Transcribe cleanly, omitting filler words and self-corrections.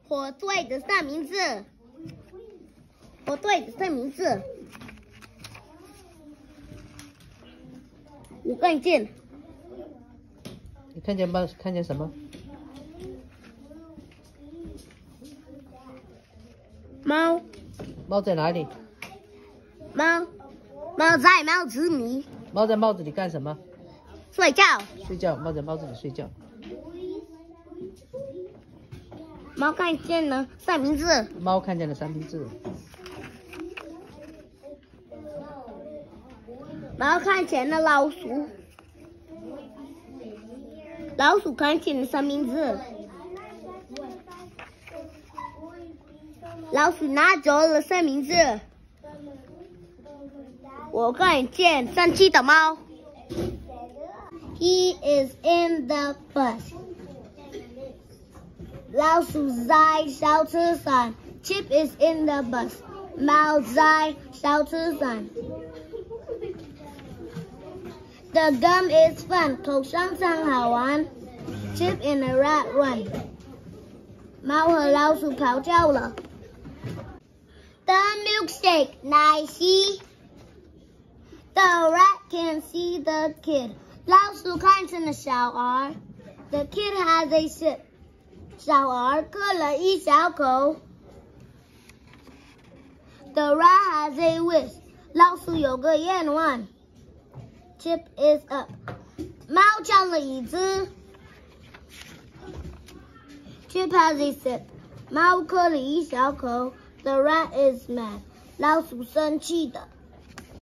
火队的三明治，火队的三明治。我看见， 你看见吗？看见什么？ 猫。 猫在哪里？ 猫在帽子里。 猫在帽子里干什么？ 睡觉。 睡觉。猫在帽子里睡觉。 猫看见了三明治。 猫看见了三明治。 猫看见了老鼠。老鼠看见了三明治。老鼠拿走了三明治。我看见生气的猫。He is in the bus. 老鼠在小车上。Chip is in the bus. 猫在小车上。The gum is fun. 口香糖好玩。Chip and a rat run. 猫和老鼠跑掉了。The milkshake 奶昔。The rat can see the kid. 老鼠看见了小孩。The kid has a sip. 小孩喝了一小口。The rat has a wish. 老鼠有个愿望。Chip is up. 猫抢了椅子。Chip has a sip. 猫喝了一小口。The rat is mad. 老鼠生气的。